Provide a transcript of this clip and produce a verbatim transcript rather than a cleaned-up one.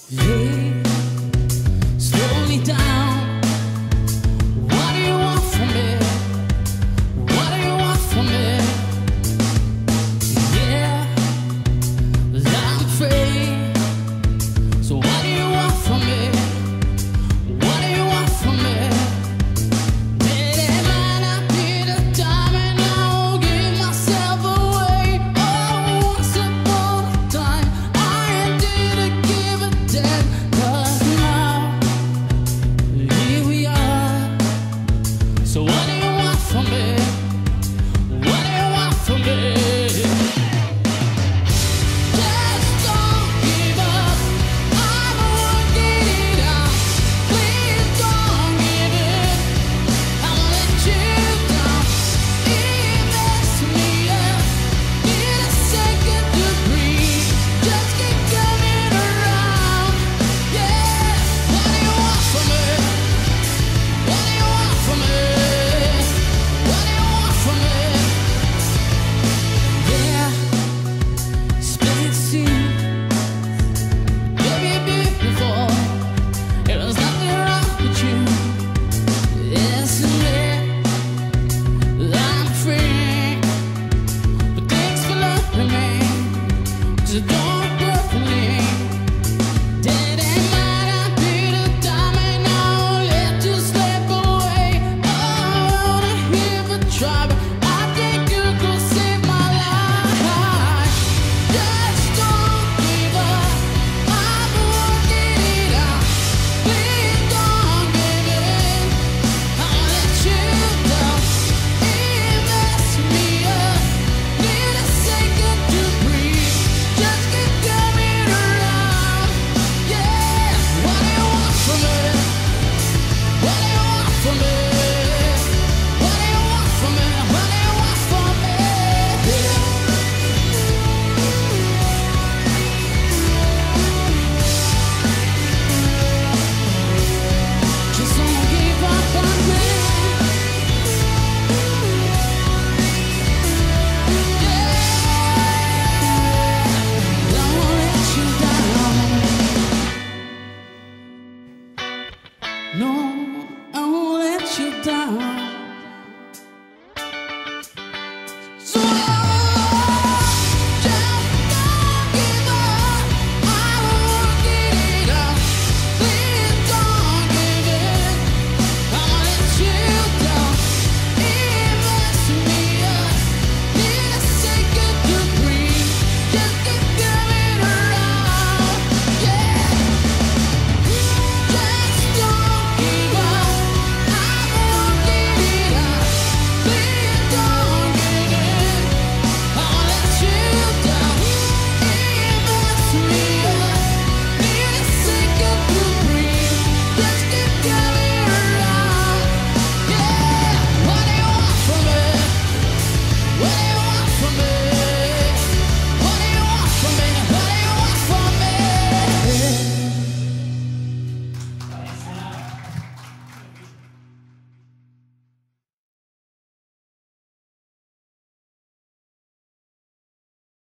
Hey, slow me down. What do you want from me? What do you want from me? Yeah, I'm free. So what do you want from me? What do you want from me? Did it might not be the time and I won't give myself away. Oh, once upon a time I didn't give a damn. 'Cause now here we are. So what do you want from me? What do you want from me? Just don't give up. I'm working it out. Please don't give it. I'll let you down. It messed me up. Need a second to breathe. Just keep coming around. Yeah. What do you want from me? What do you want from me? What do you want from me? Yeah. Split scene. Baby, beautiful. There was nothing wrong with you. Isn't it? I'm free. But thanks for loving me. 'Cause you don't perfectly. Did it might not be the time and I won't let you slip away. Oh, I wanna hear a try, but I think you could save my life. Just don't give up. I'm working it out. Please don't give in. I'll let you down. It messed me up. Need a second to breathe. Just keep coming around. Yeah. What do you want from me? What do you want from me? What do you want from me? What do you want from me? Just don't give up on me. Yeah. I won't let you down. No, I won't let you down.